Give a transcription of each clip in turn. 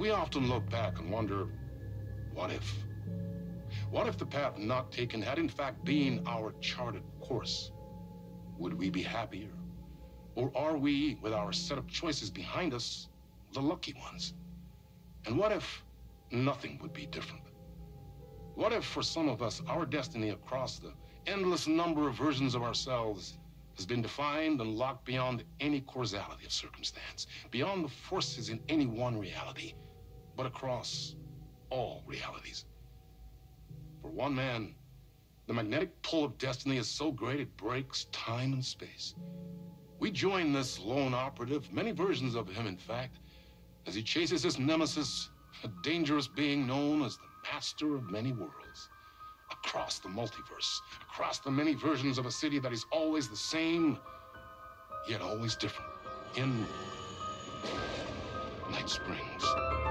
We often look back and wonder, what if? What if the path not taken had in fact been our charted course? Would we be happier? Or are we, with our set of choices behind us, the lucky ones? And what if nothing would be different? What if, for some of us, our destiny across the endless number of versions of ourselves has been defined and locked beyond any causality of circumstance, beyond the forces in any one reality, but across all realities? For one man, the magnetic pull of destiny is so great it breaks time and space. We join this lone operative, many versions of him, in fact, as he chases his nemesis, a dangerous being known as the master of many worlds. Across the multiverse, across the many versions of a city that is always the same, yet always different. In Night Springs.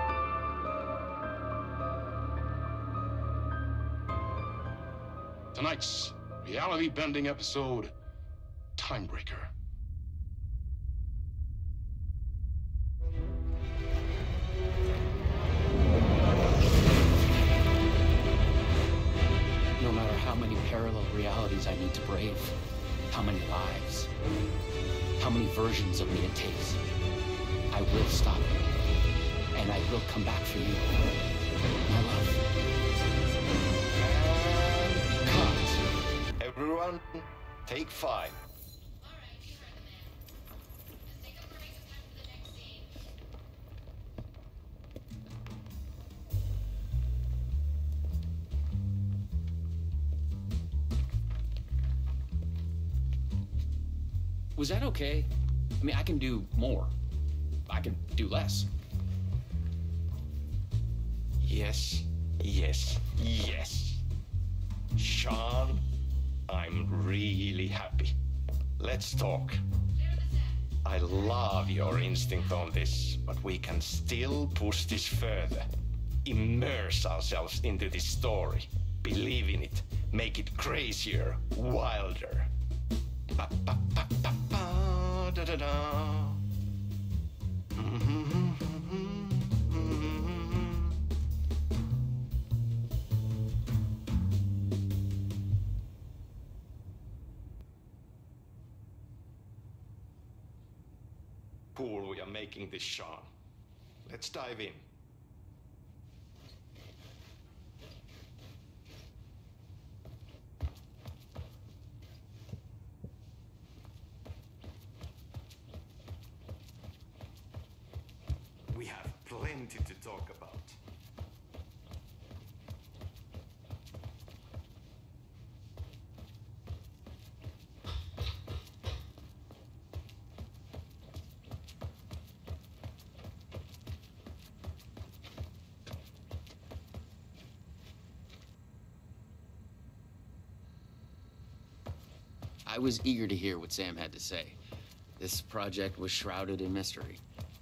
Tonight's reality-bending episode, Timebreaker. No matter how many parallel realities I need to brave, how many lives, how many versions of me it takes, I will stop you, and I will come back for you, my love. Cut. Everyone, take 5. Was that okay? I mean, I can do more. I can do less. Yes, yes, yes. Sean, I'm really happy. Let's talk. I love your instinct on this, but we can still push this further. Immerse ourselves into this story. Believe in it. Make it crazier, wilder. Ba, ba, ba, ba, ba, da, da, da. Cool, we are making this, Sean. Let's dive in. We have plenty to talk about. I was eager to hear what Sam had to say. This project was shrouded in mystery.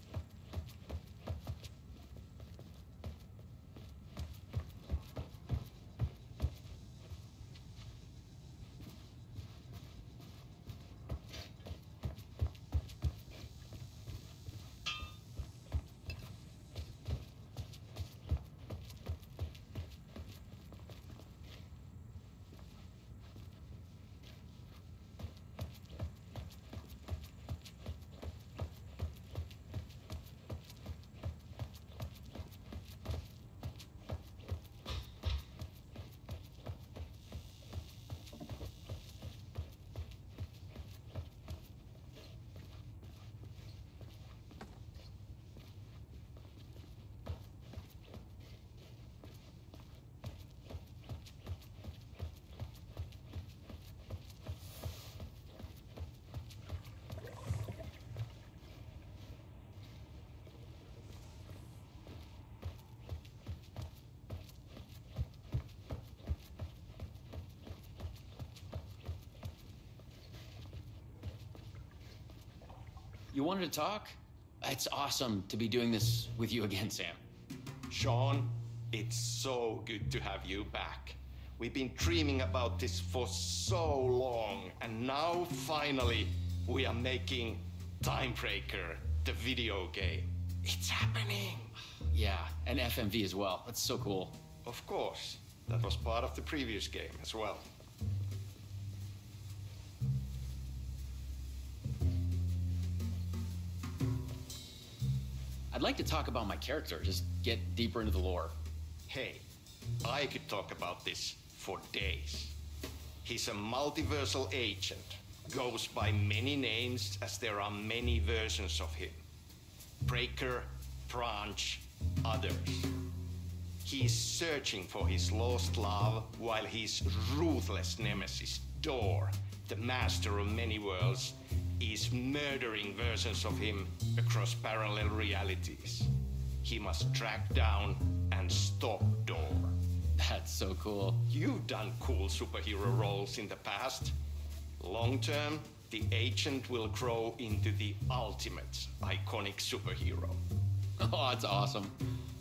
You wanted to talk? It's awesome to be doing this with you again, Sam. Sean, it's so good to have you back. We've been dreaming about this for so long, and now finally we are making Timebreaker, the video game. It's happening. Yeah, and FMV as well. That's so cool. Of course. That was part of the previous game as well. I'd like to talk about my character, just get deeper into the lore. Hey, I could talk about this for days. He's a multiversal agent. Goes by many names as there are many versions of him. Breaker, Branch, others. He's searching for his lost love while his ruthless nemesis, Door, the master of many worlds, is murdering versions of him across parallel realities. He must track down and stop Door. That's so cool. You've done cool superhero roles in the past. Long term, the agent will grow into the ultimate iconic superhero. Oh, that's awesome.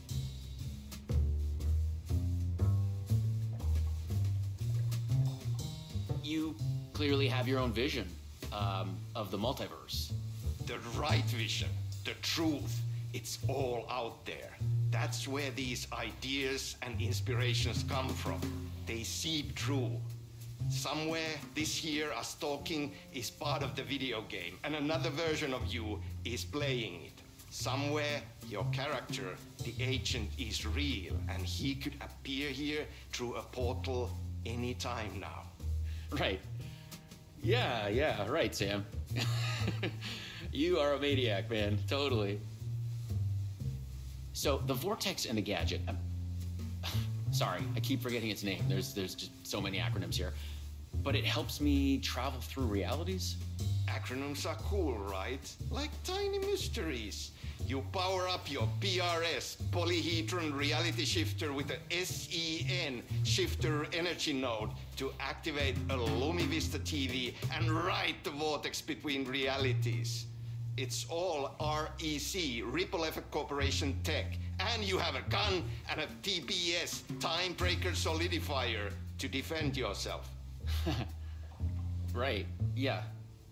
You clearly have your own vision of the multiverse. The right vision, the truth, it's all out there. That's where these ideas and inspirations come from. They seep through. Somewhere this here, us talking, is part of the video game, and another version of you is playing it. Somewhere, your character, the agent, is real, and he could appear here through a portal anytime now. Right. Yeah, right, Sam. You are a maniac, man. Totally. So, the Vortex and the Gadget. Sorry, I keep forgetting its name. There's just so many acronyms here. But it helps me travel through realities? Acronyms are cool, right? Like tiny mysteries. You power up your PRS, Polyhedron Reality Shifter, with a SEN Shifter Energy Node to activate a LumiVista TV and write the vortex between realities. It's all REC, Ripple Effect Corporation tech. And you have a gun and a TBS, Time Breaker Solidifier, to defend yourself. Right, yeah.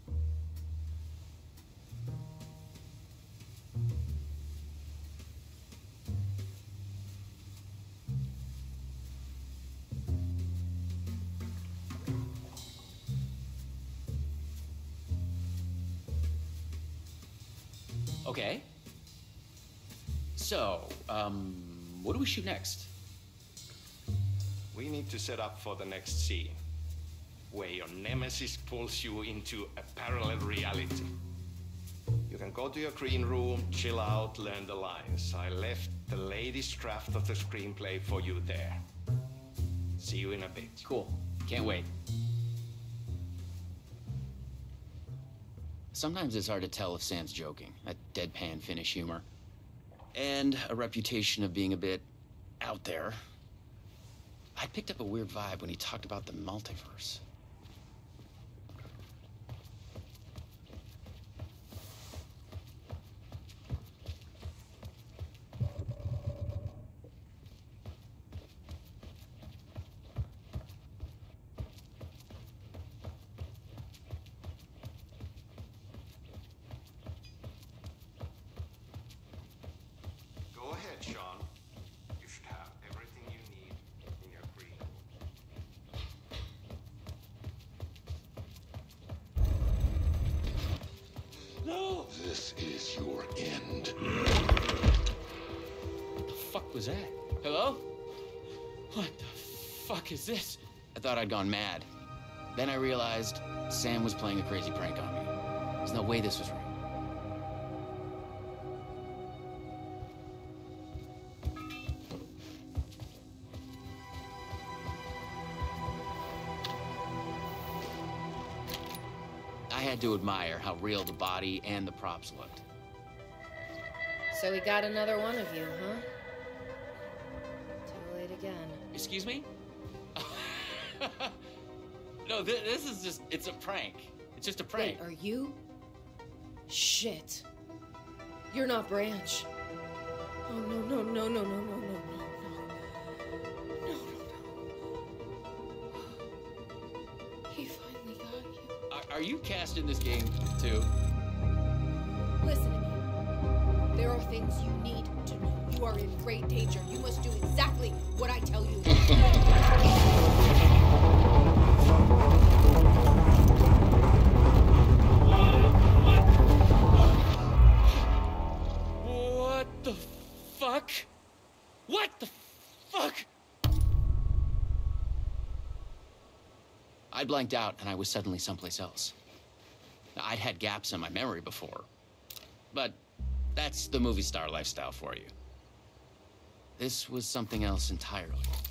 Okay. So, what do we shoot next? We need to set up for the next scene, where your nemesis pulls you into a parallel reality. You can go to your green room, chill out, learn the lines. I left the latest draft of the screenplay for you there. See you in a bit. Cool. Can't wait. Sometimes it's hard to tell if Sam's joking. That deadpan Finnish humor. And a reputation of being a bit out there. I picked up a weird vibe when he talked about the multiverse. Go ahead, Sean. You should have everything you need in your green room. No! This is your end. What the fuck was that? Hello? What the fuck is this? I thought I'd gone mad. Then I realized Sam was playing a crazy prank on me. There's no way this was real. I had to admire how real the body and the props looked. So we got another one of you, huh? Too late again. Excuse me? No, this is just, it's a prank. It's just a prank. Wait, are you? Shit. You're not Branch. Oh, no. No. He finally got you. Are you cast in this game, too? Listen to me. There are things things you need to know. You are in great danger. You must do exactly what I tell you. What the fuck? What the fuck? I blanked out and I was suddenly someplace else. I'd had gaps in my memory before, but that's the movie star lifestyle for you. This was something else entirely.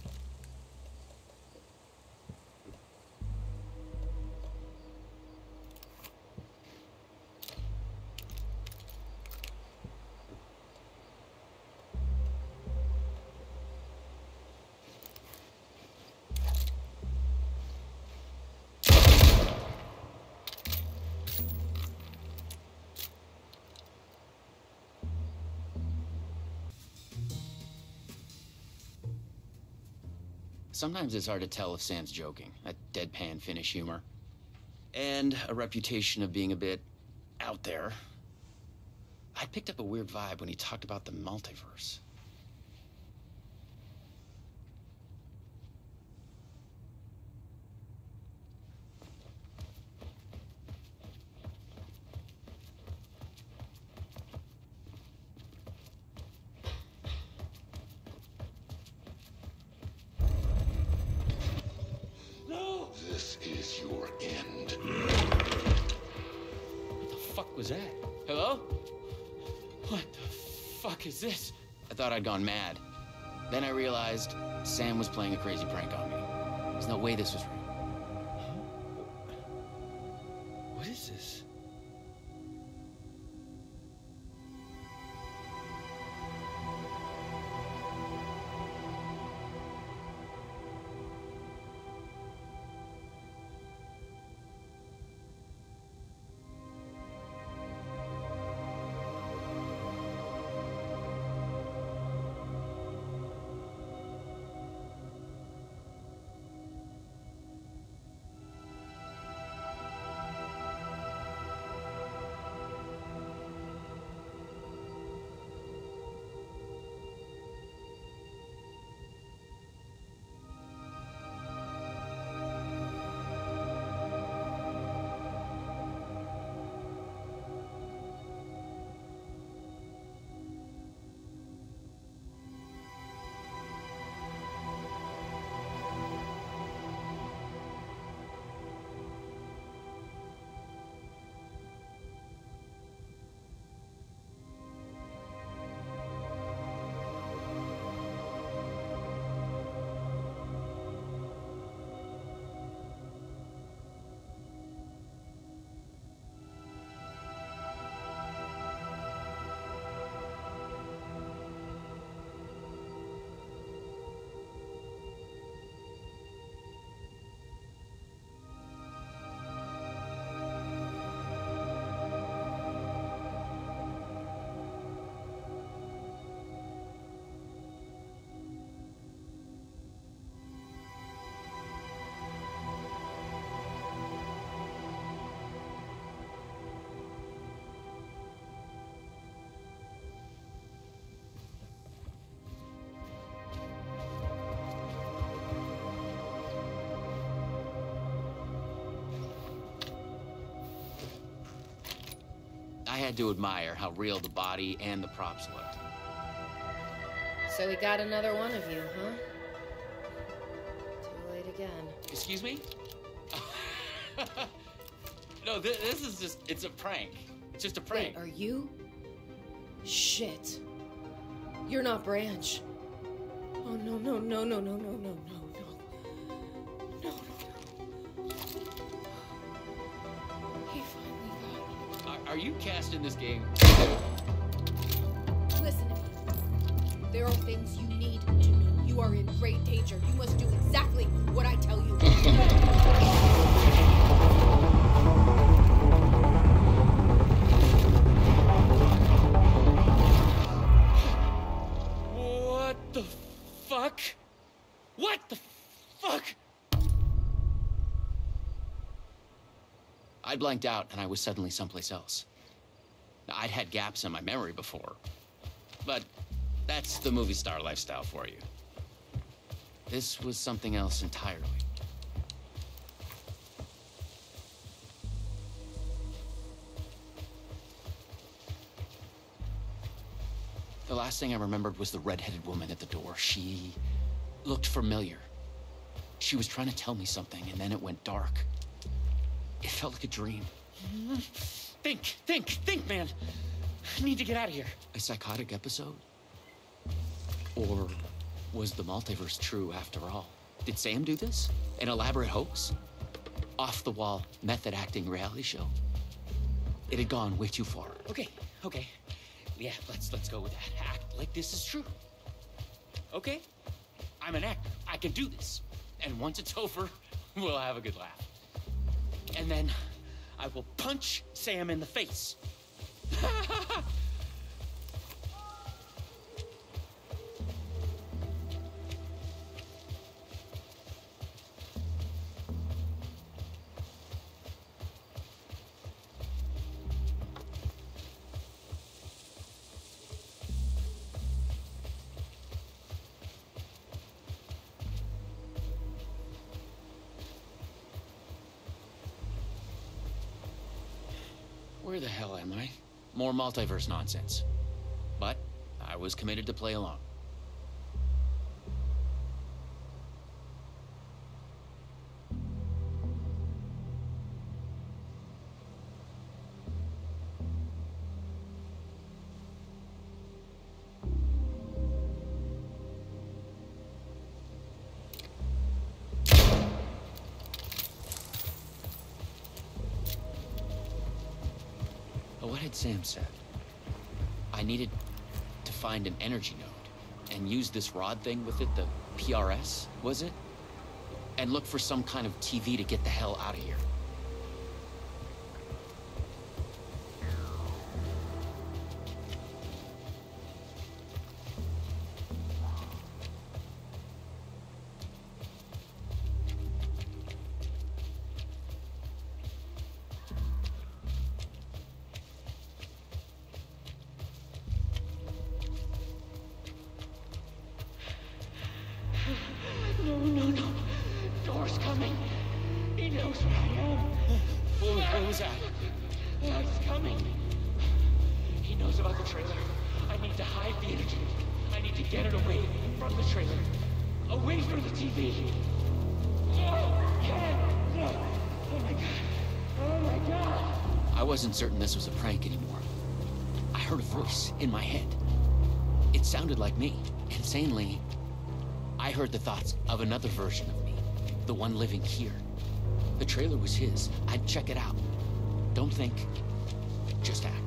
Sometimes it's hard to tell if Sam's joking, that deadpan Finnish humor, and a reputation of being a bit out there. I picked up a weird vibe when he talked about the multiverse. This is your end. What the fuck was that? Hello? What the fuck is this? I thought I'd gone mad. Then I realized Sam was playing a crazy prank on me. There's no way this was real. Huh? What is this? I had to admire how real the body and the props looked. So we got another one of you, huh? Too late again. Excuse me? No, this is just, it's a prank. It's just a prank. Wait, are you? Shit. You're not Branch. Oh, no, no, no, no, no, no, no, no, no. No, no. He finally got me. Are you casting this game? Listen to me. There are things you need to know. You are in great danger. You must do exactly what I tell you. What the fuck? What the fuck? I blanked out and I was suddenly someplace else. I'd had gaps in my memory before, But that's the movie star lifestyle for you. This was something else entirely. The last thing I remembered was the red-headed woman at the door. She looked familiar. She was trying to tell me something, and then it went dark. It felt like a dream. Think, man. I need to get out of here. A psychotic episode? Or was the multiverse true after all? Did Sam do this? An elaborate hoax? Off-the-wall, method-acting reality show? It had gone way too far. Okay. Yeah, let's go with that. Act like this is true. Okay? I'm an actor. I can do this. And once it's over, we'll have a good laugh. And then I will punch Sam in the face. Where the hell am I? More multiverse nonsense. But I was committed to play along. What had Sam said? I needed to find an energy node and use this rod thing with it, the PRS, was it? And look for some kind of TV to get the hell out of here. No. Door's coming. He knows where I am. What was that? He's coming. He knows about the trailer. I need to hide the energy. I need to get it away from the trailer. Away from the TV. Oh my God. I wasn't certain this was a prank anymore. I heard a voice in my head. It sounded like me. Insanely, I heard the thoughts of another version of me, the one living here. The trailer was his. I'd check it out. Don't think, just act.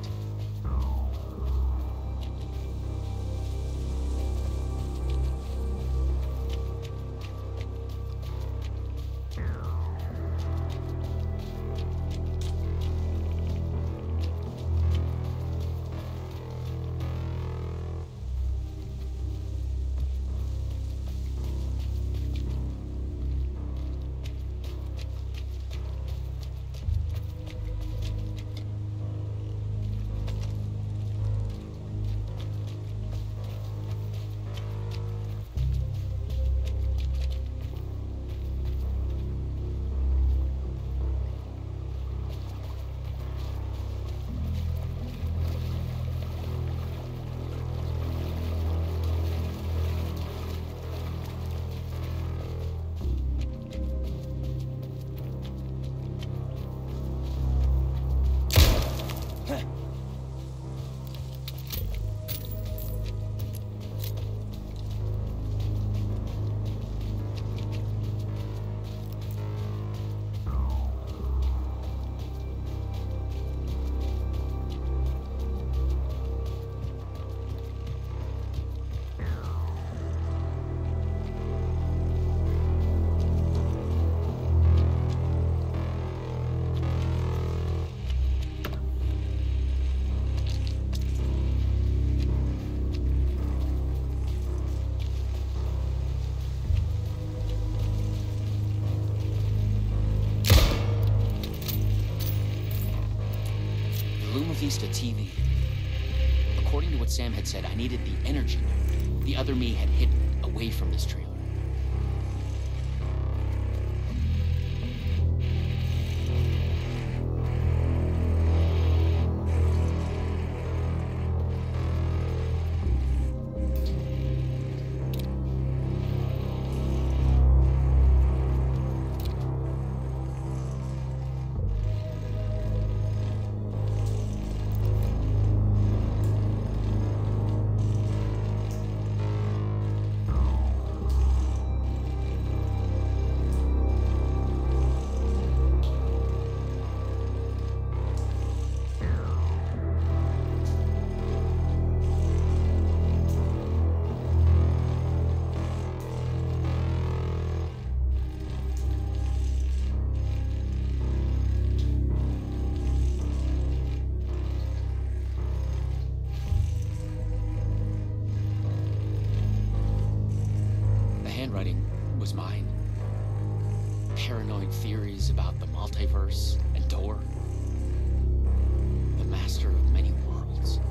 Luma Vista TV. according to what Sam had said, I needed the energy node. The other me had hidden it away from this trailer. Handwriting was mine. Paranoid theories about the multiverse and Door. The master of many worlds.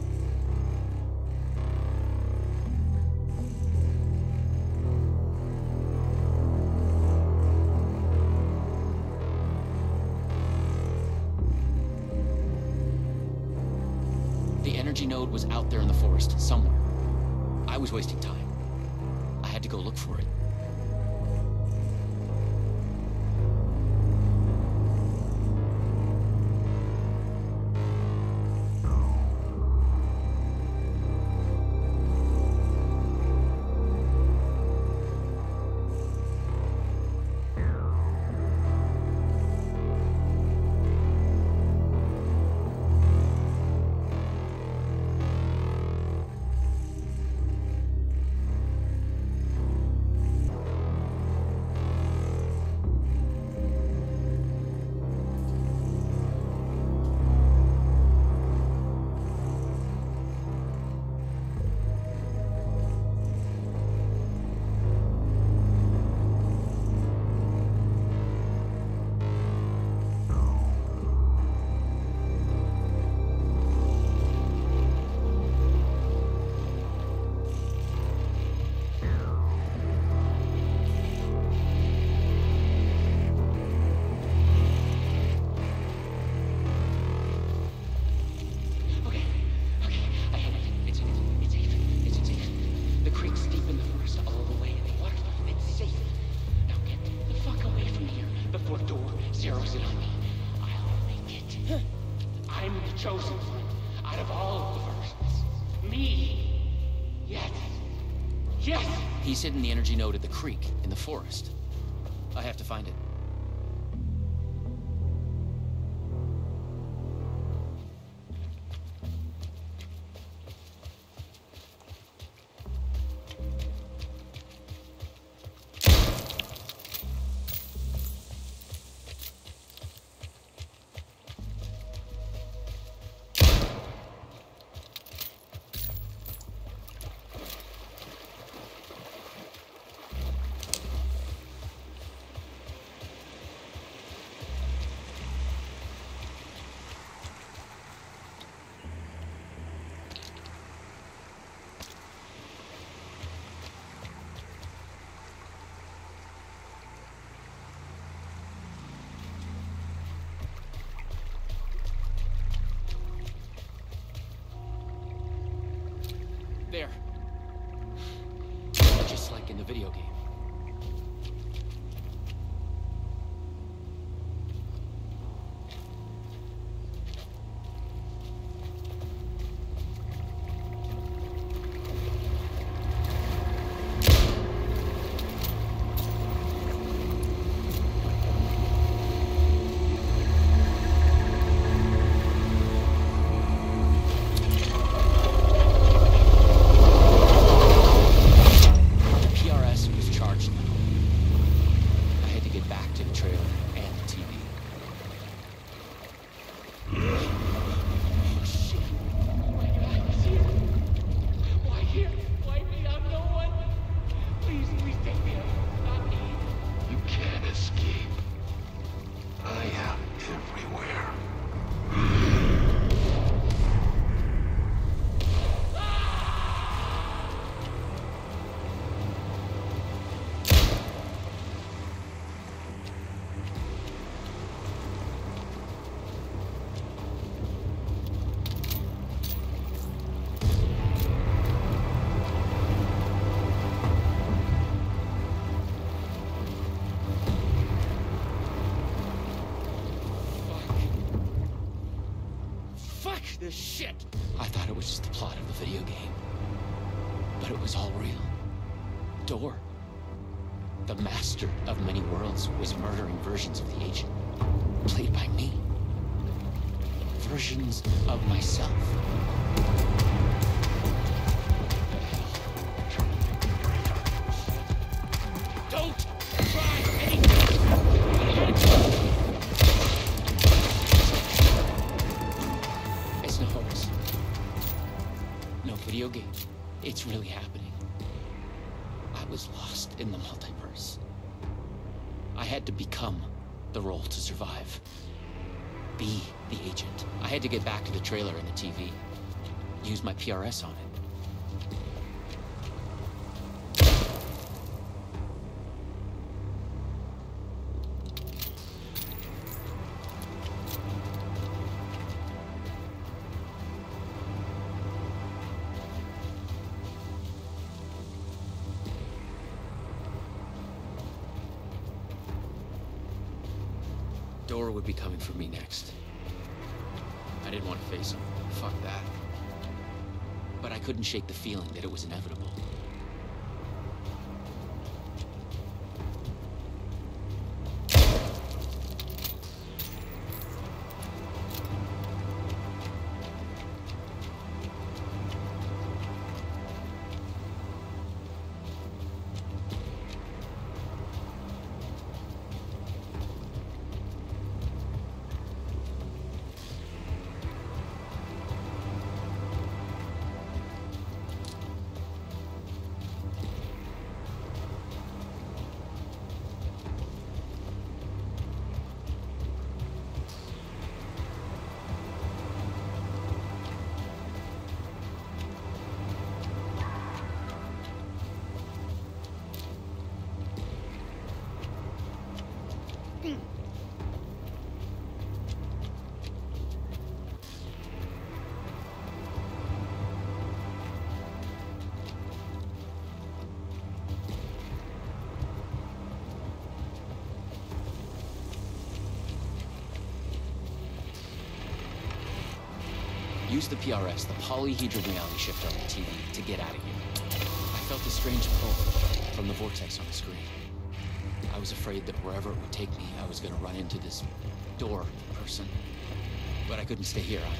The energy node was out there in the forest, somewhere. I was wasting time. I had to go look for it. Zeroes in on me. I'll make it. I'm the chosen one out of all of the versions. Me. Yes. Yes! He's hidden the energy node at the creek in the forest. I have to find it. There. Just like in the video game. this shit. I thought it was just the plot of the video game. But it was all real. Door, the master of many worlds, was murdering versions of the agent, played by me. Versions of myself. Don't try anything! It's no hoax. No video game. It's really happening. I was lost in the multiverse. I had to become the role to survive. Be the agent. I had to get back to the trailer and the TV. Use my PRS on it. Dora would be coming for me next. I didn't want to face him. Fuck that. But I couldn't shake the feeling that it was inevitable. Use the PRS, the polyhedron reality shifter on the TV, to get out of here. I felt a strange pull from the vortex on the screen. I was afraid that wherever it would take me, I was going to run into this door person. But I couldn't stay here either.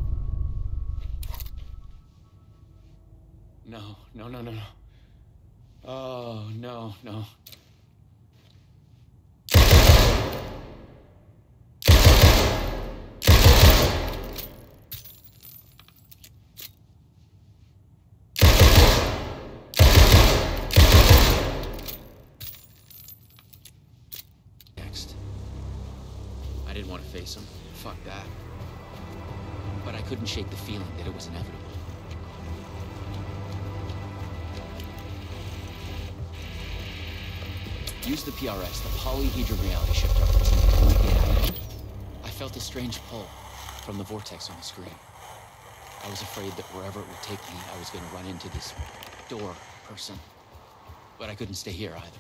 No. Oh, no, no. Next. I didn't want to face him. Fuck that. But I couldn't shake the feeling that it was inevitable. Use the PRS, the polyhedron reality shifter, to point me at it. I felt a strange pull from the vortex on the screen. I was afraid that wherever it would take me, I was going to run into this door person. But I couldn't stay here either.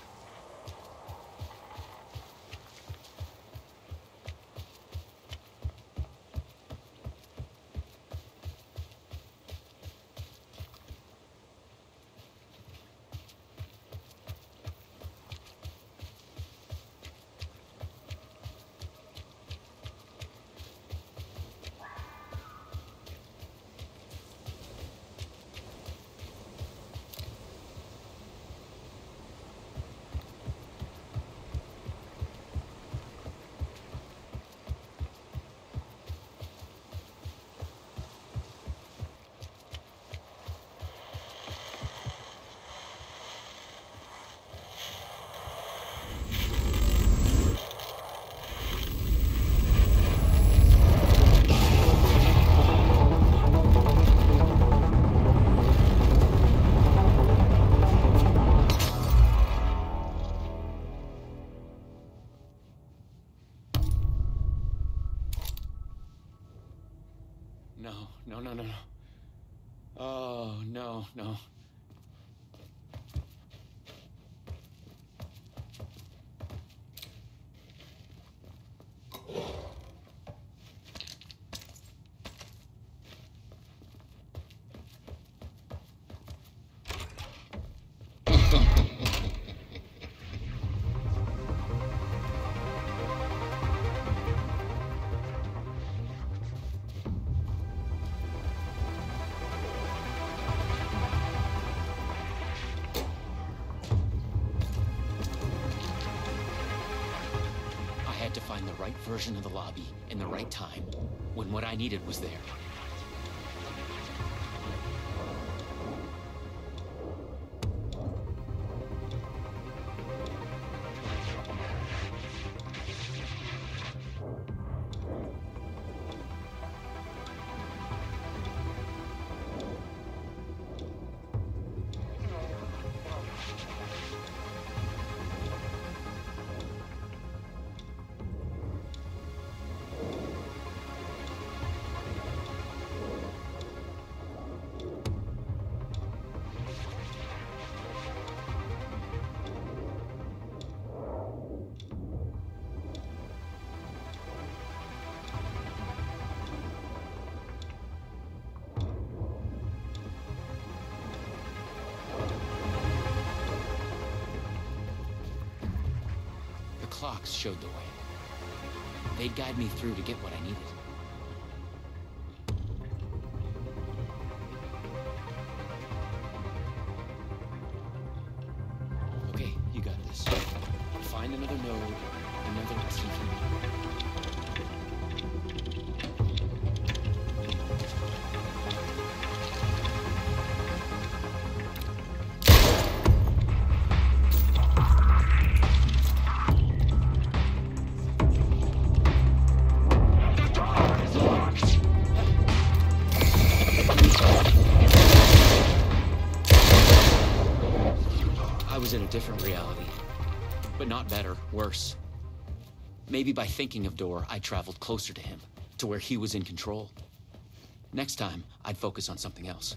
No. Oh, no. To find the right version of the lobby in the right time, when what I needed was there. Clocks showed the way. They'd guide me through to get what I needed. Okay, you got this. Find another node, another TV. In a different reality, but not better, worse. Maybe by thinking of Door, I traveled closer to him, to where he was in control. Next time, I'd focus on something else.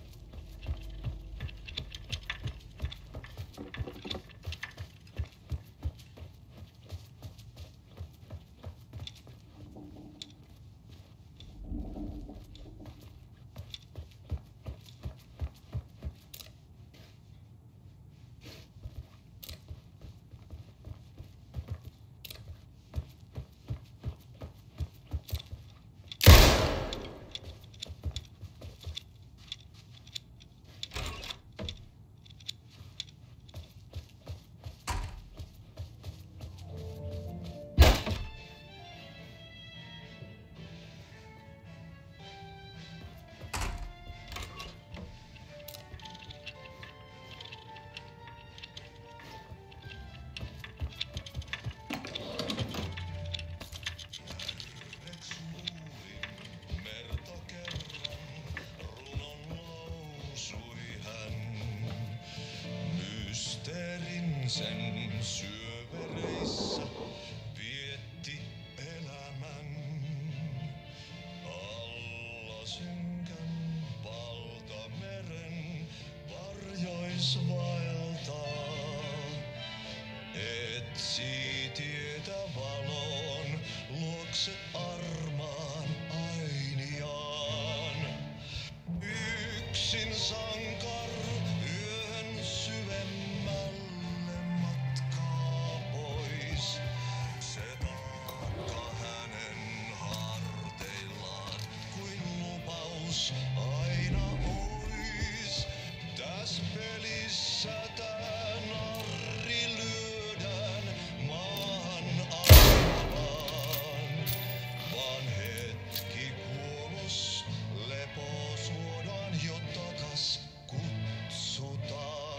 etsii tietä valon luokse armaan ainiaan. Yksin sankar yön syvemmälle matkaa pois. Se taakka hänen harteillaan kuin lupaus aina ois. Täs pelissä tää narri lyödään maahan arvaan. Vaan hetki kuolos lepo suodaan jo takas kutsutaan.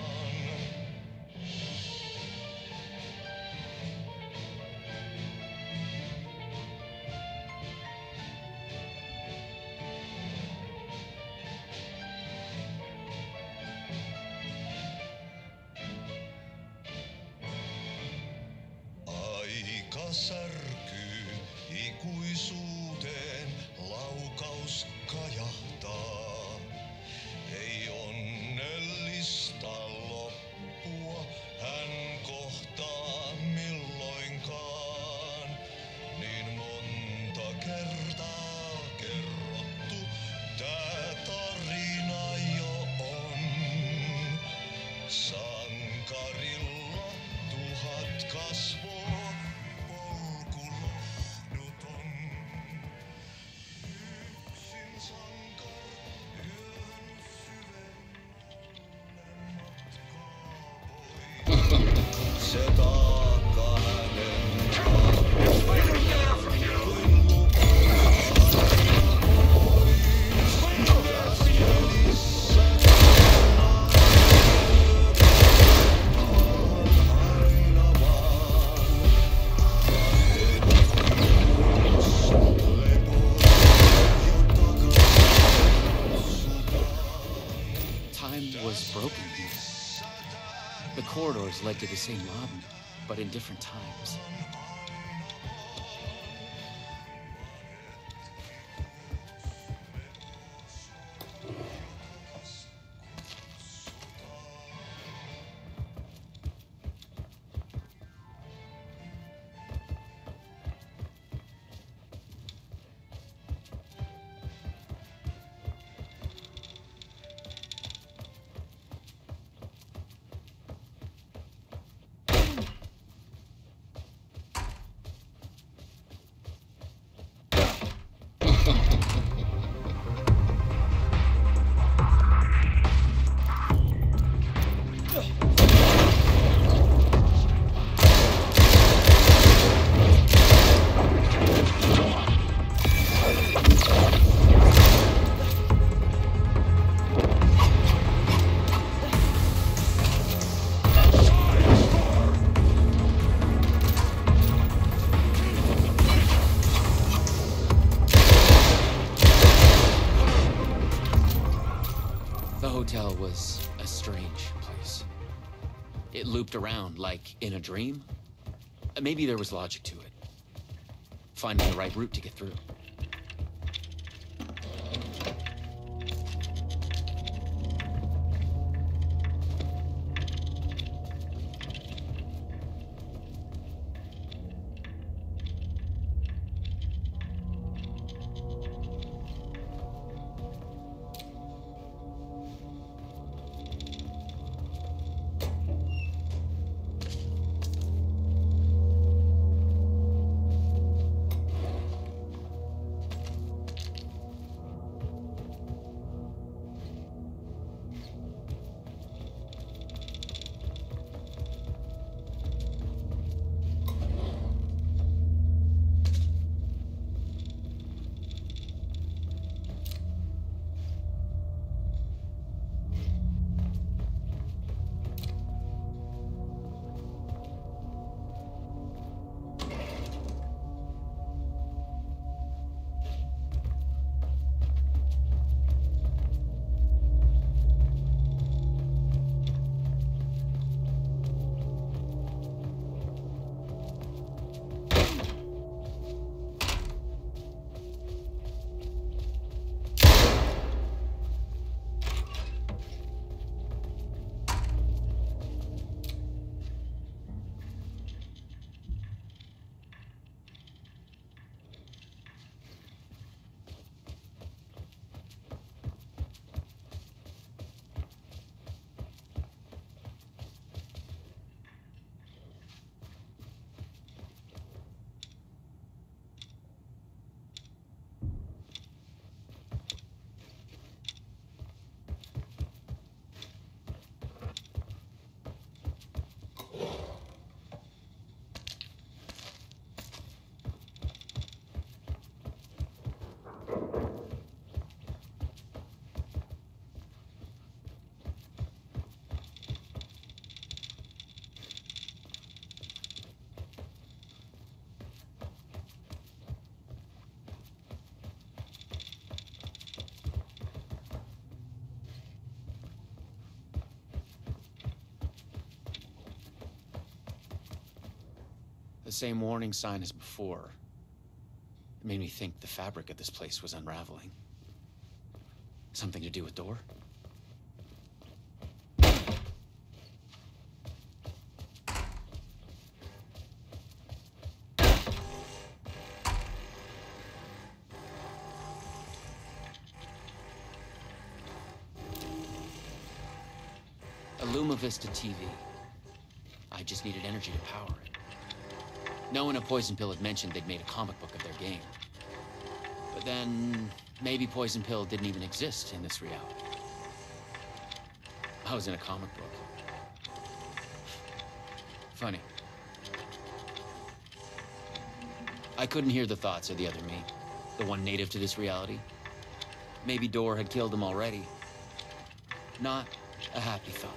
Aika särkyy ikuisuuteen, laukaus kajahtaa. Ei onnellista loppua hän kohtaa milloinkaan. Niin monta kertaa kerrottu tää tarina jo on. Sankarilla 1000 kasvoa, polku lohduton. Yksin sankar yön syvemmälle matkaa pois. Se taakka hänen harteillaan kuin lupaus aina pois. Tässä Time was broken here. The corridors led to the same lobby, but in different times. The hotel was a strange place. It looped around like in a dream. Maybe there was logic to it. Finding the right route to get through. The same warning sign as before. It made me think the fabric of this place was unraveling. Something to do with Door? A Luma Vista TV. I just needed energy to power it. No one at Poison Pill had mentioned they'd made a comic book of their game. But then, maybe Poison Pill didn't even exist in this reality. I was in a comic book. Funny. I couldn't hear the thoughts of the other me, the one native to this reality. Maybe Door had killed him already. Not a happy thought.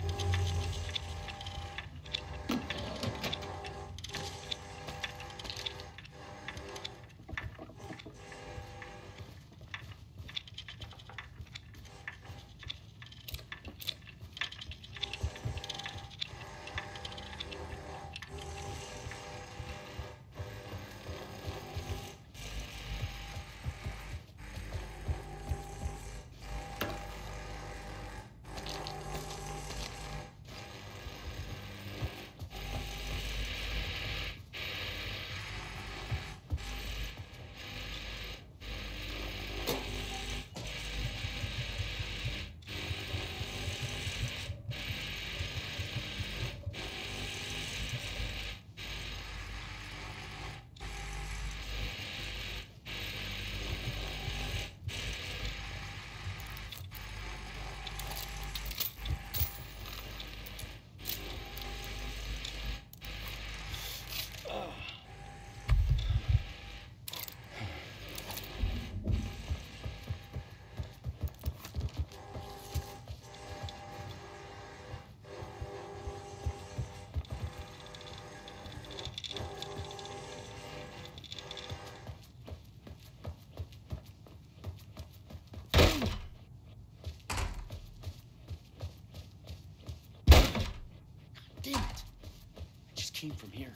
Damn it! I just came from here.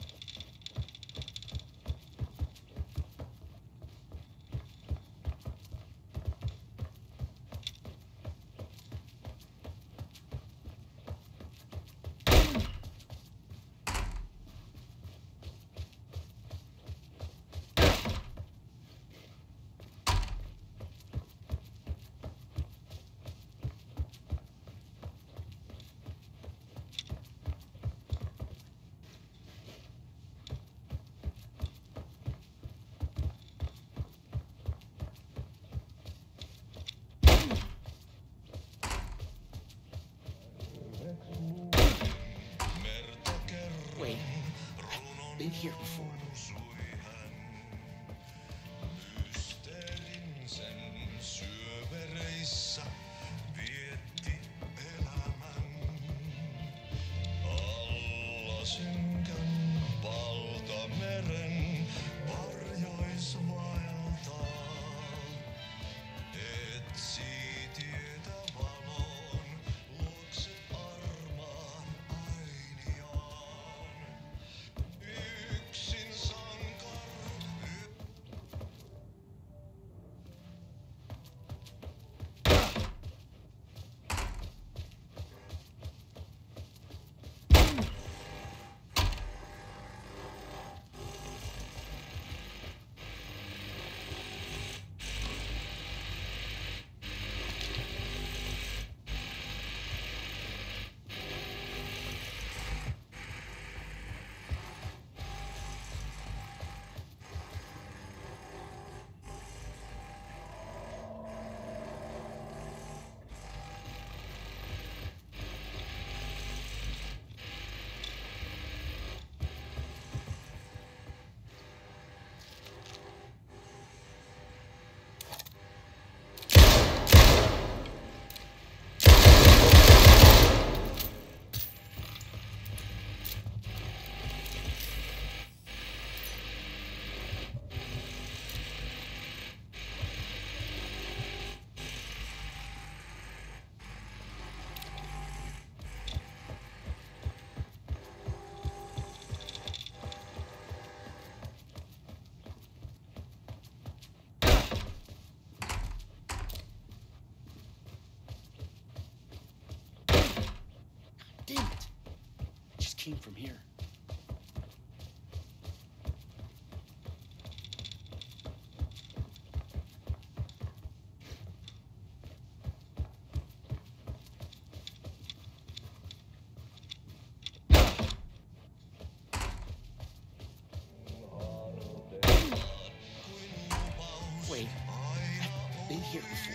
Wait, I've been here before. Yksin came from here. Wait, I've been here before.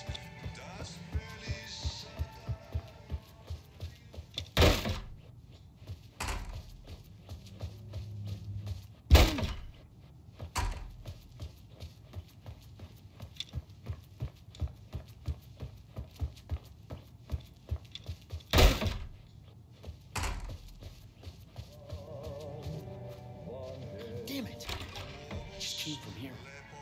Damn it! I just came from here.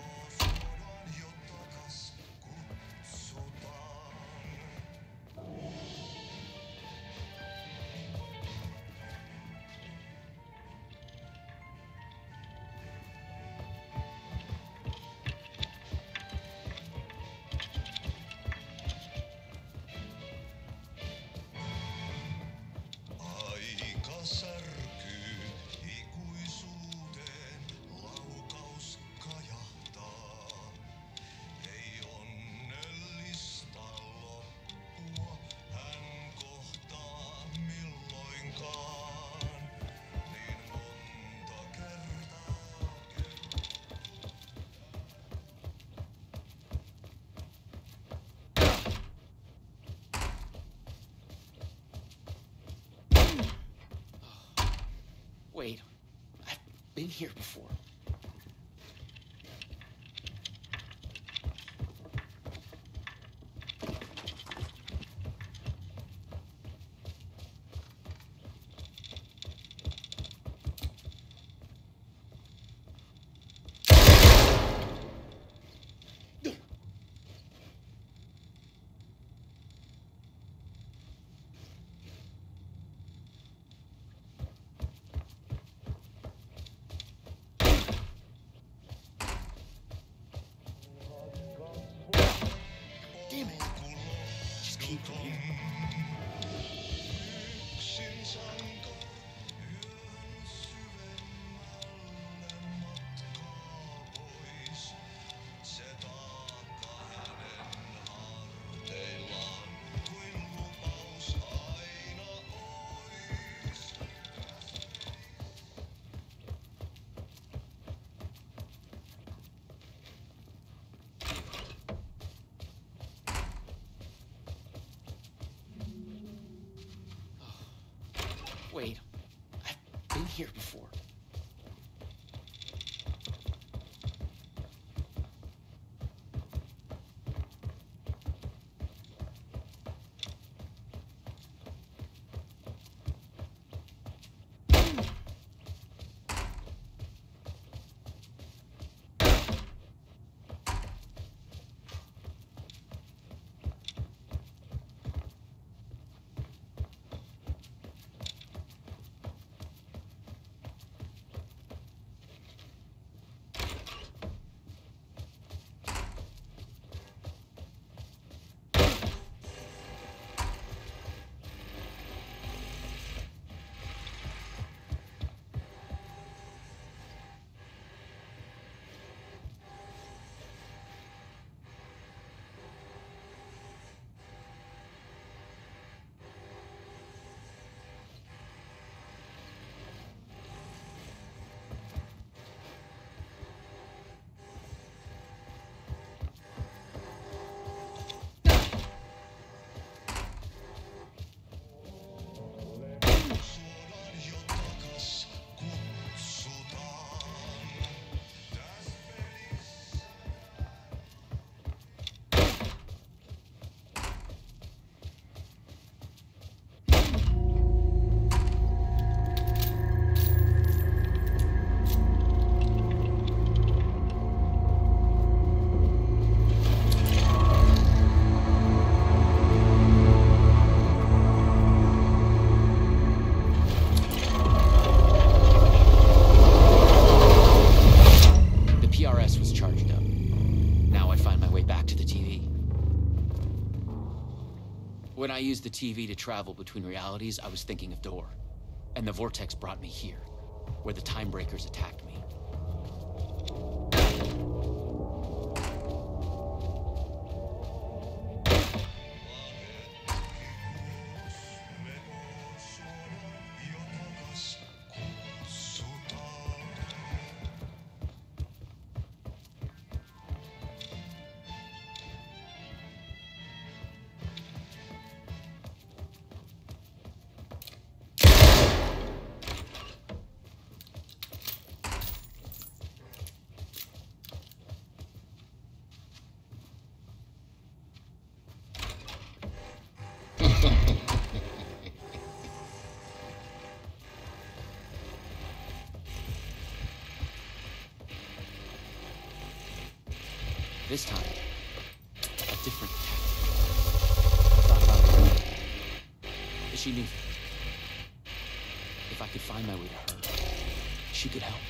Aika särkyy ikuisuuteen, laukaus kajahtaa. Ei onnellista loppua hän kohtaa milloinkaan. Niin monta kertaa Wait, I've been here before. Damn it! I just came from here. yksin sanka yön syvemmälle matkaa pois. Se taakka hänen harteillaan kuin lupaus aina ois. Wait, I've been here before. When I used the TV to travel between realities, I was thinking of Door. And the vortex brought me here, where the Time Breakers attacked me. This time, a different tactic. I thought about it. She knew if I could find my way to her, she could help.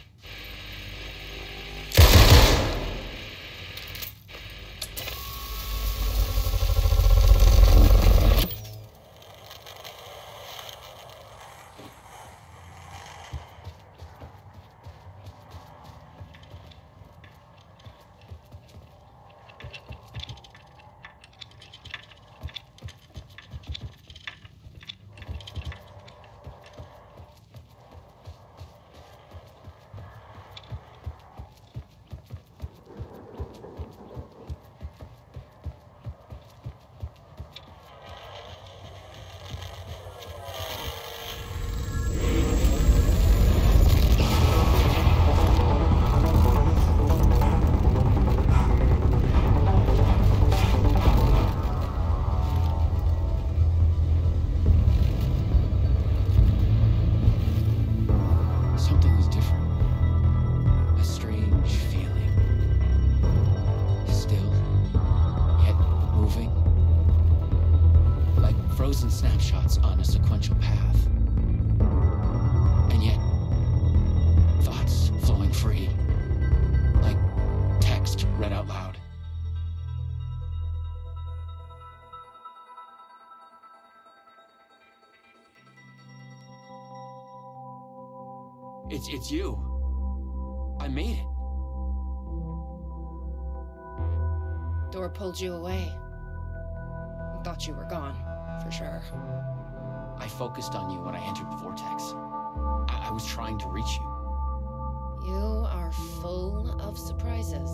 Frozen snapshots on a sequential path. And yet, thoughts flowing free, like text read out loud. It's you. I made it. Door pulled you away. I thought you were gone, for sure. I focused on you when I entered the vortex. I was trying to reach you. You are full of surprises.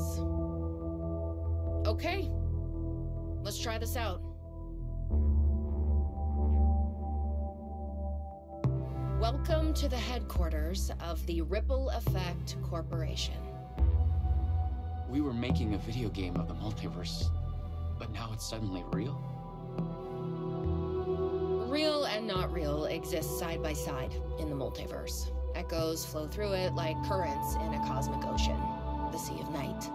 Okay, let's try this out. Welcome to the headquarters of the Ripple Effect Corporation. We were making a video game of the multiverse, but now it's suddenly real? Real and not real exist side by side in the multiverse. Echoes flow through it like currents in a cosmic ocean, the Sea of Night.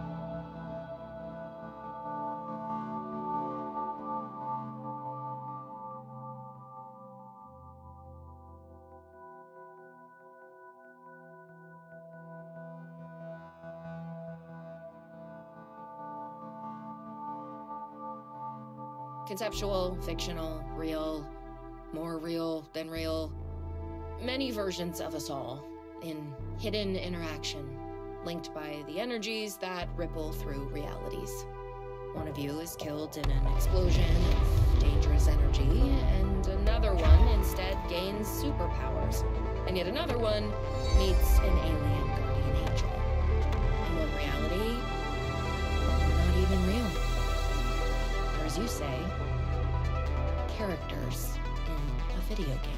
Conceptual, fictional, real, more real than real. Many versions of us all, in hidden interaction, linked by the energies that ripple through realities. One of you is killed in an explosion of dangerous energy, and another one instead gains superpowers, and yet another one meets an alien guardian angel. In one reality, not even real. Or as you say, characters in a video game.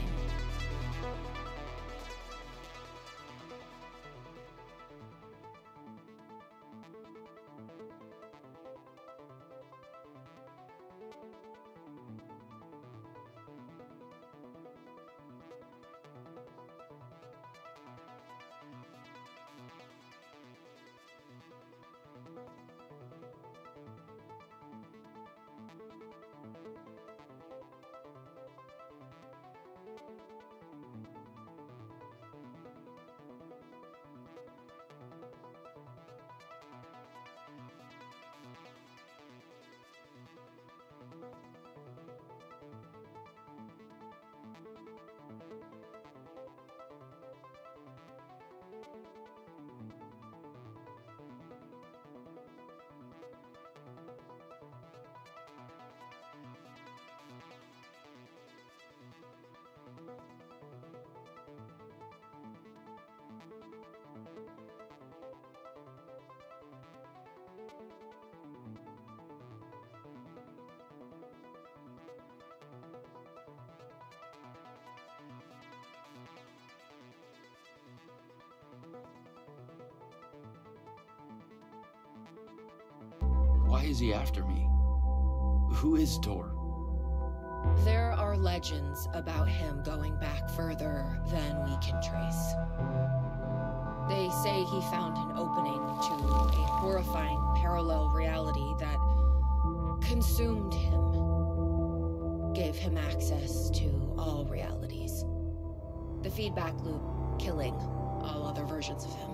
Why is he after me? Who is Tor? There are legends about him going back further than we can trace. They say he found an opening to a horrifying parallel reality that consumed him, gave him access to all realities. The feedback loop killing all other versions of him.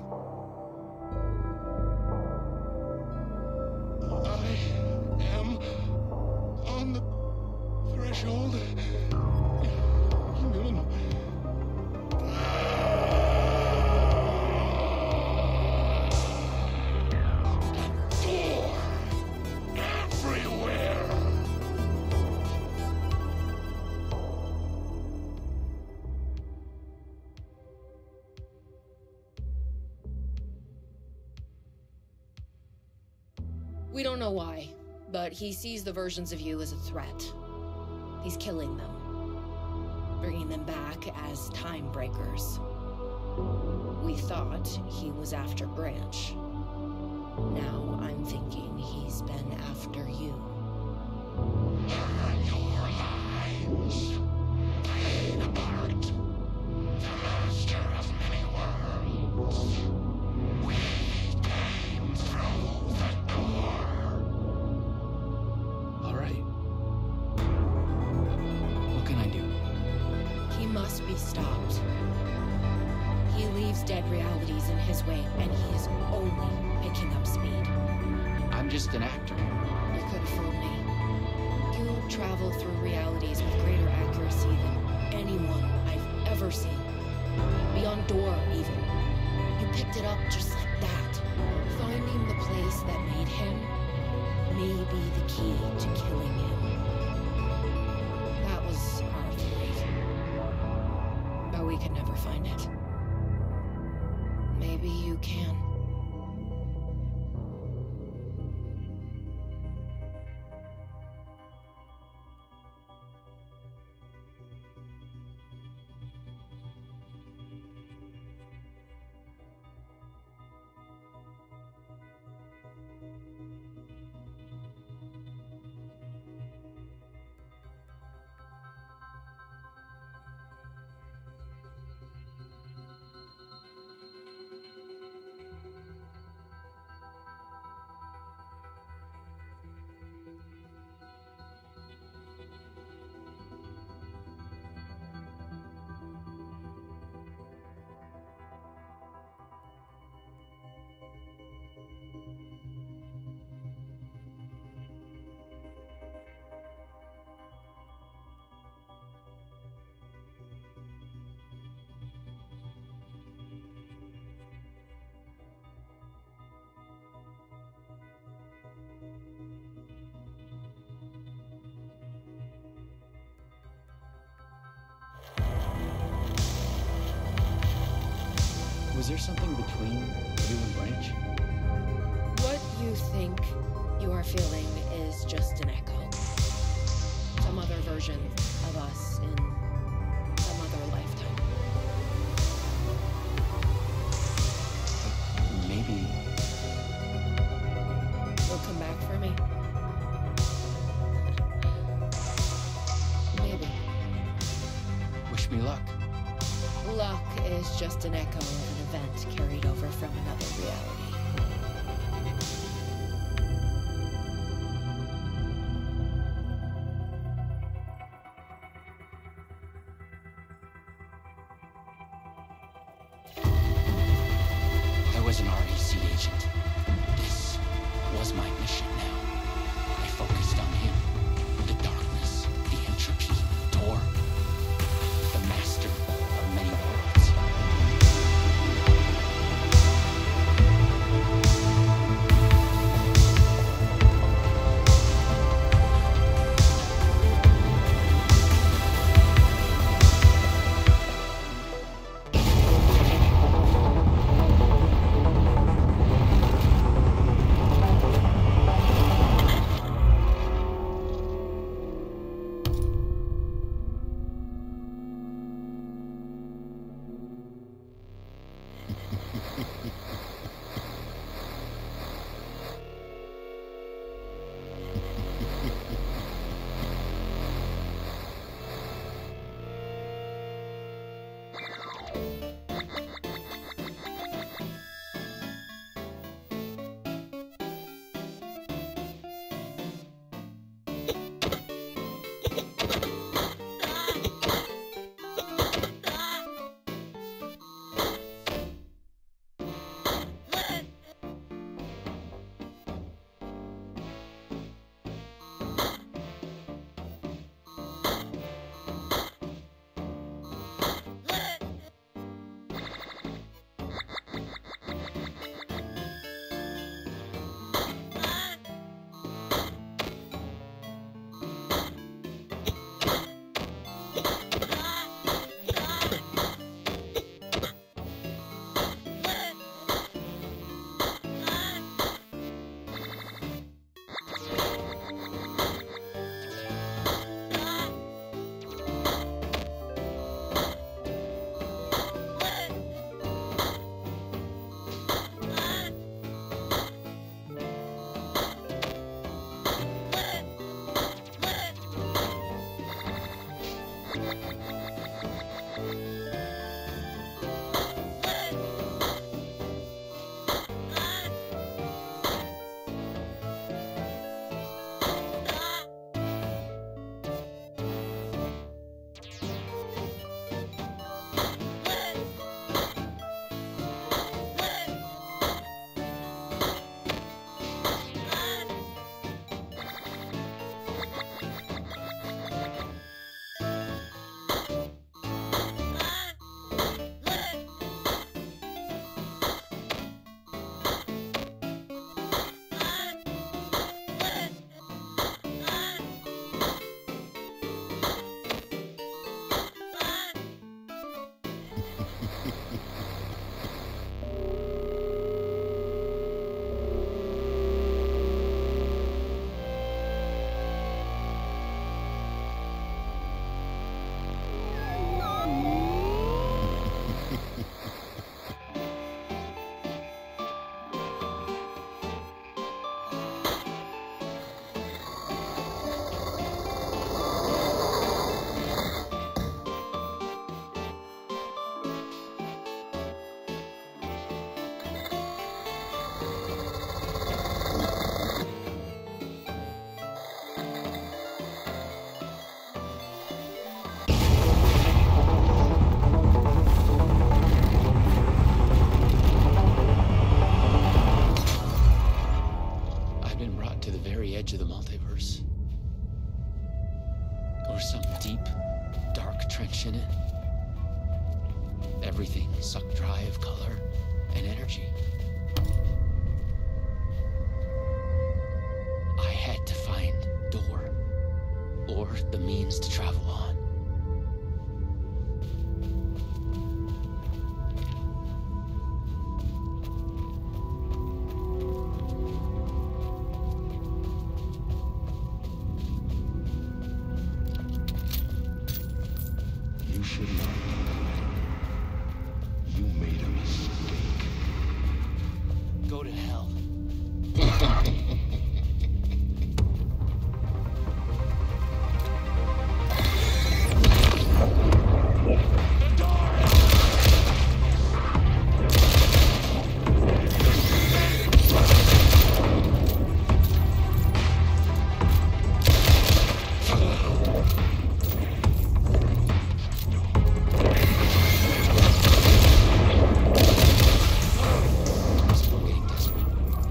I am on the threshold. Everywhere. We don't know why, but he sees the versions of you as a threat. He's killing them, bringing them back as time breakers. We thought he was after Branch. Now I'm thinking he's been after you. Your lives played a part. The master of many worlds. We came through the door. All right. What can I do? He must be stopped. He leaves dead realities in his way, and he is only picking up speed. I'm just an actor. You could have fooled me. You travel through realities with greater accuracy than anyone I've ever seen. Beyond Door, even. You picked it up just like that. Finding the place that made him may be the key to killing him. That was our theory. But we could never find it. Maybe you can. Was there something between you and Branch? What you think you are feeling is just an echo. Some other version of us in some other lifetime. But maybe... You'll come back for me? Maybe. Wish me luck. Luck is just an echo of an event carried over from another reality. I was an REC agent. This was my mission now. I focused on him. The darkness, the entropy, Tor. The master of many worlds. the very edge of the multiverse. Or some deep, dark trench in it. Everything sucked dry of color and energy. I had to find Door, or the means to travel on. You should know. You made a mistake. Go to hell. Still getting desperate.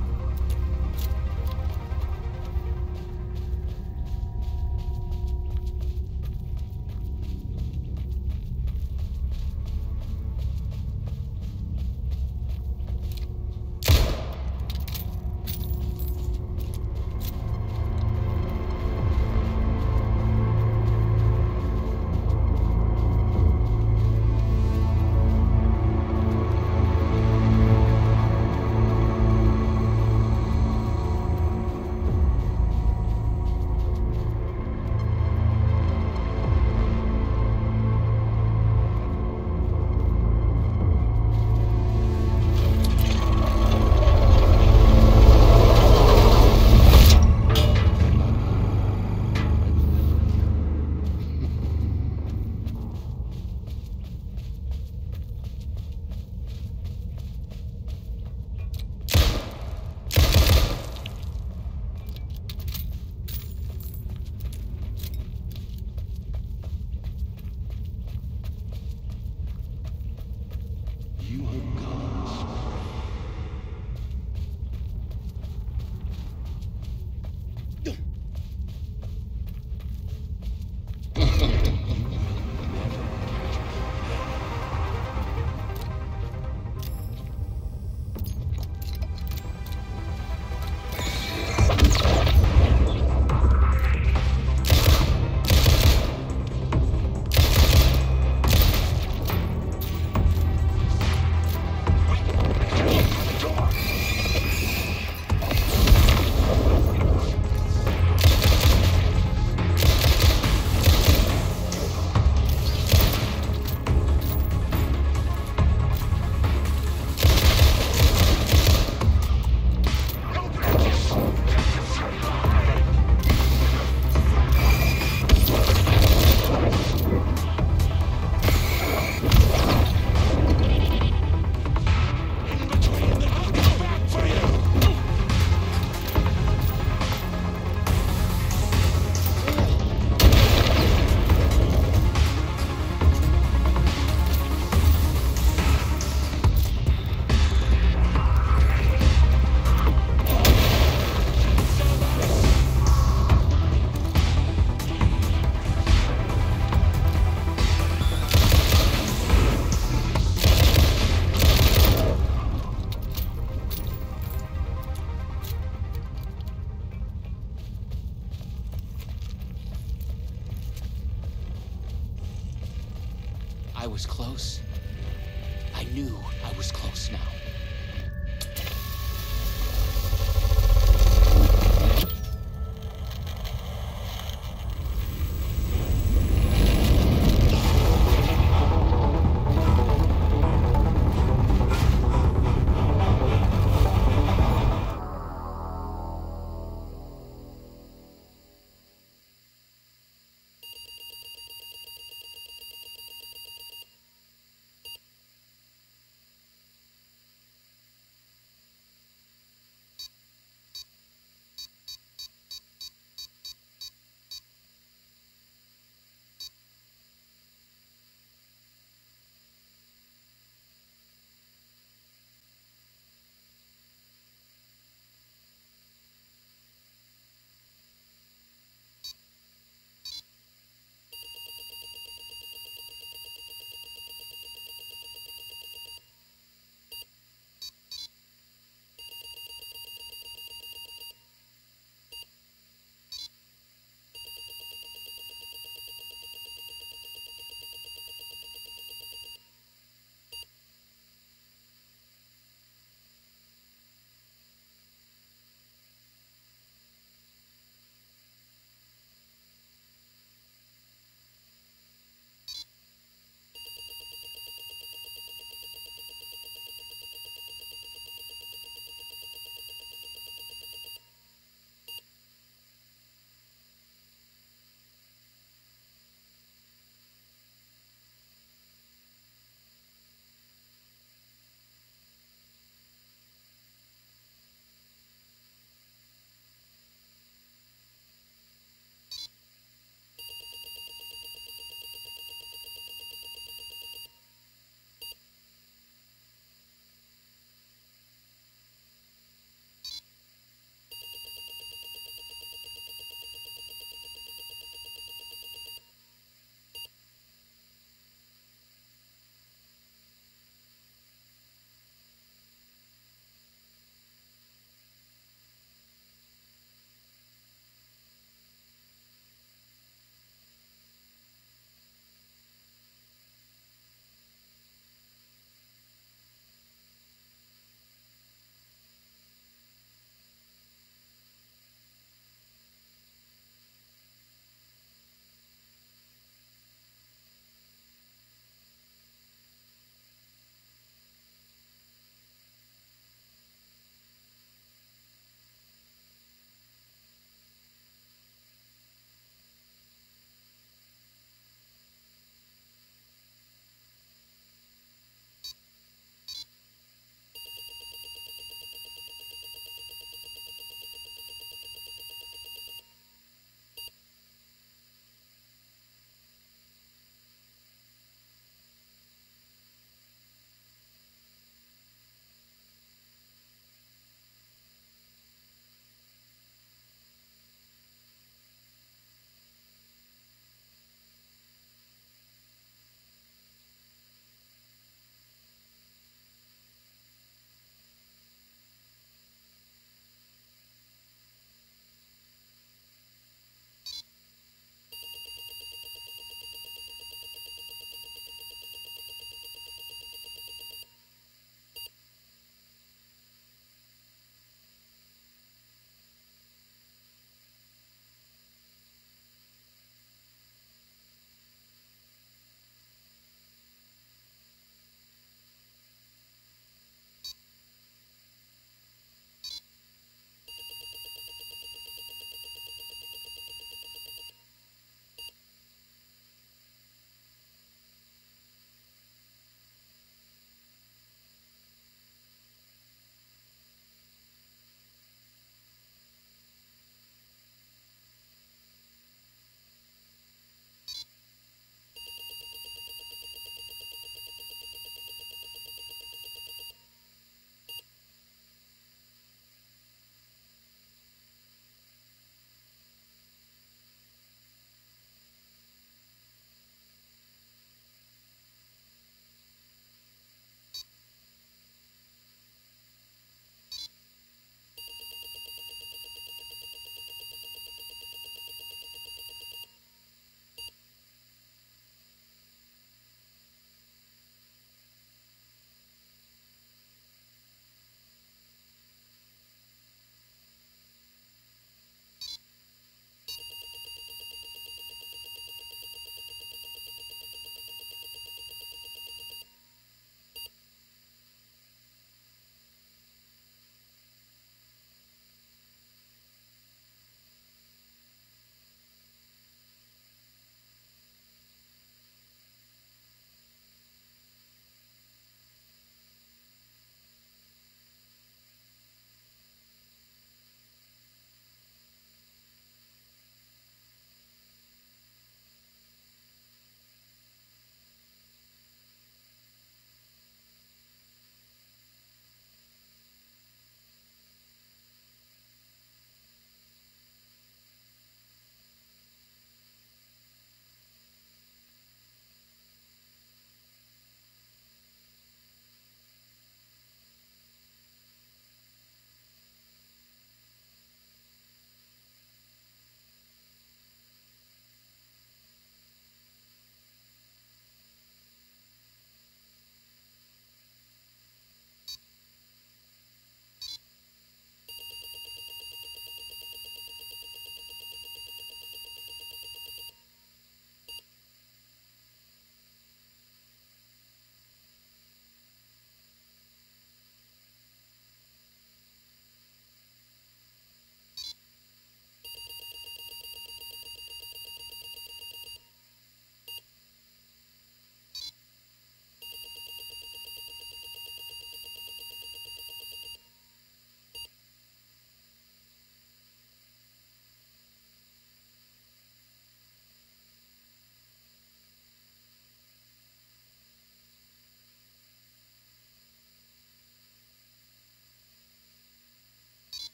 You have gone astray. I was close. I knew I was close now.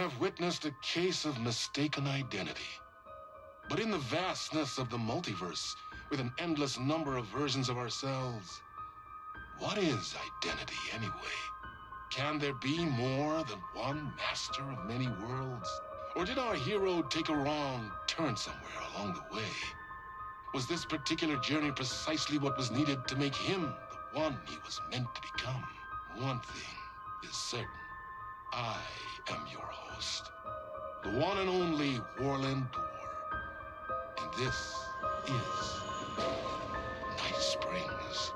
have witnessed a case of mistaken identity. But in the vastness of the multiverse, with an endless number of versions of ourselves, what is identity anyway? Can there be more than one master of many worlds? Or did our hero take a wrong turn somewhere along the way? Was this particular journey precisely what was needed to make him the one he was meant to become? One thing is certain. I am your host, the one and only Warland Door. And this is Night Springs.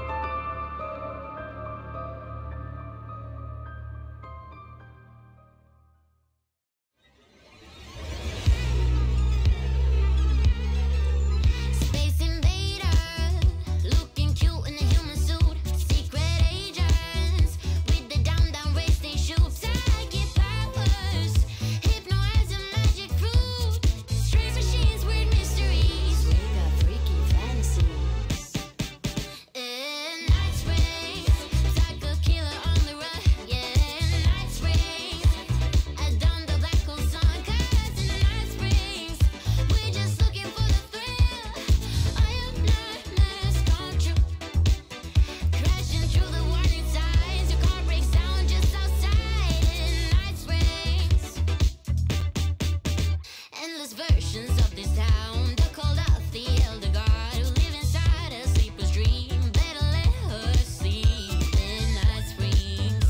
Space invader, looking cute in a human suit. Secret agents with the down race they shoot. Psychic powers, hypnotize a magic fruit. Strange machines, weird mysteries. We got freaky fantasies. In Night Springs, psycho killer on the run. Yeah, in Night Springs, I done the black hole sun. 'Cause in Night Springs, we're just looking for the thrill. All your nightmares come true. Crashing through the warning signs, your car breaks down just outside in Night Springs. Endless versions of this town. They called out the elder god who live inside a sleeper's dream. Better let her sleep in Night Springs.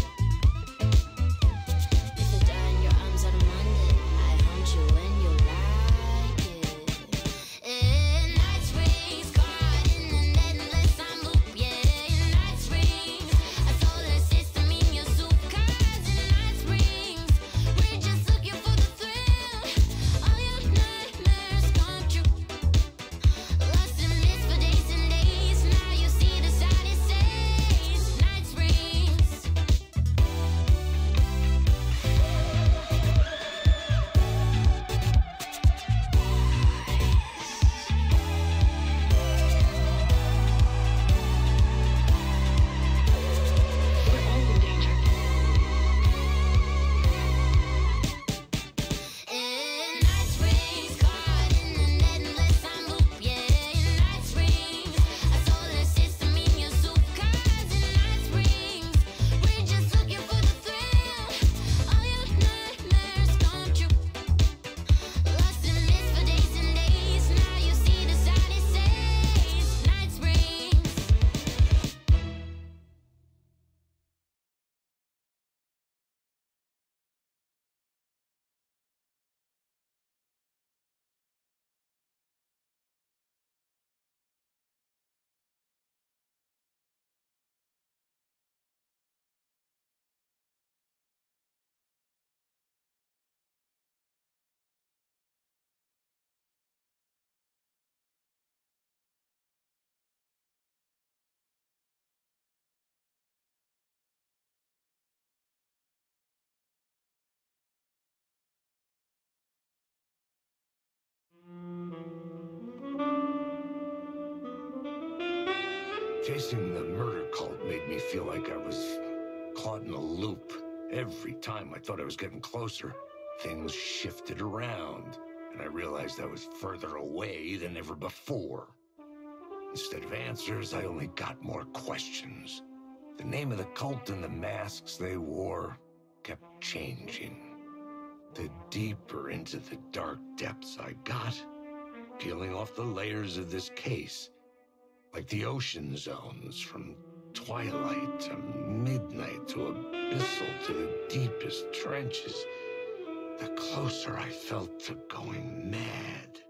If you die in your arms on a Monday, I haunt you when you like it. In Night Springs, caught in an endless time loop. Yeah, in Night Springs, a solar system in your soup. 'Cause in Night Springs, we're just looking for the thrill. All your nightmares come true. Lost in mist for days and days. Now you see the sign it says Night Springs. We're all in danger. In Night Springs, caught in an endless time loop. Yeah, in Night Springs, a solar system in your soup. 'Cause in Night Springs, we're just looking for the thrill. All your nightmares come true. Lost in mist for days and days. Now you see the sign it says Night Springs. Chasing the murder cult made me feel like I was caught in a loop. Every time I thought I was getting closer, things shifted around, and I realized I was further away than ever before. Instead of answers, I only got more questions. The name of the cult and the masks they wore kept changing. The deeper into the dark depths I got, peeling off the layers of this case, like the ocean zones, from twilight to midnight to abyssal to the deepest trenches, the closer I felt to going mad.